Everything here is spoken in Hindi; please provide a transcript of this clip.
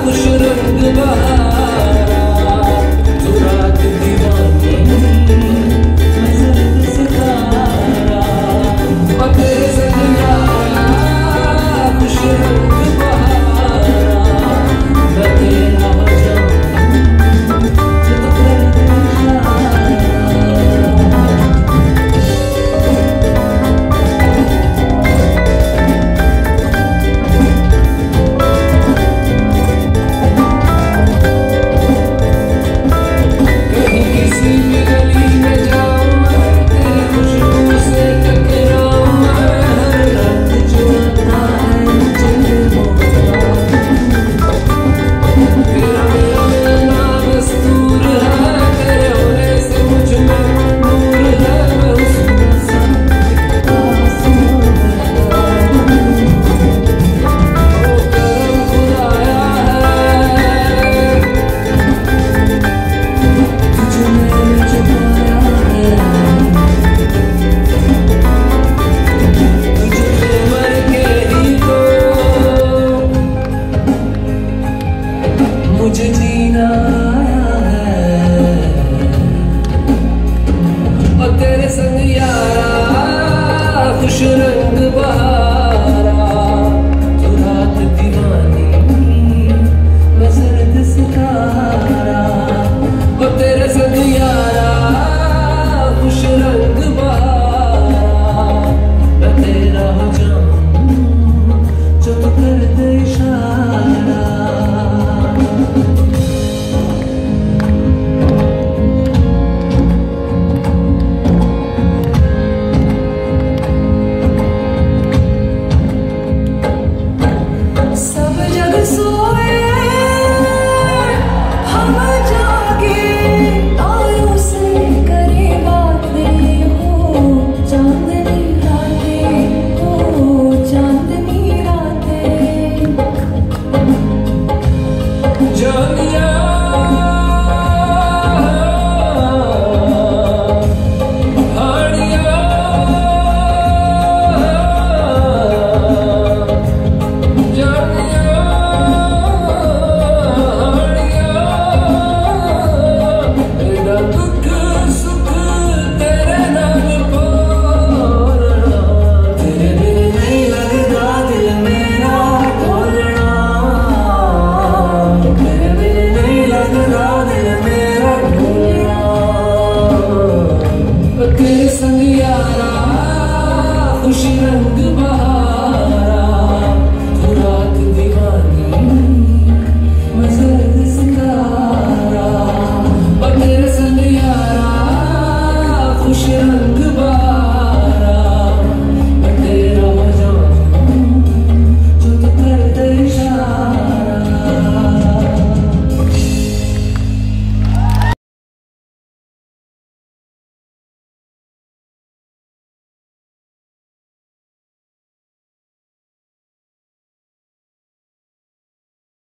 खुश रंग बहारा, तू रात दीवानी मैं जर्द सितारा, और तेरे संग यारा खुश रंग बहारा, मैं तेरा हो जाऊं जो तू कर दे इशारा। मुझे जीना है और तेरे संग यारा खुश रंग बहारा, तू रात दीवानी मैं जर्द सितारा, और तेरे संग यारा खुश रंग बहारा, मैं तेरा हो जाऊं जो तू कर दे इशारा। तेरे संग यारा खुश रंग बहारा, तू रात दीवानी मैं जर्द सितारा, और तेरे संग यारा खुश रंग बहारा।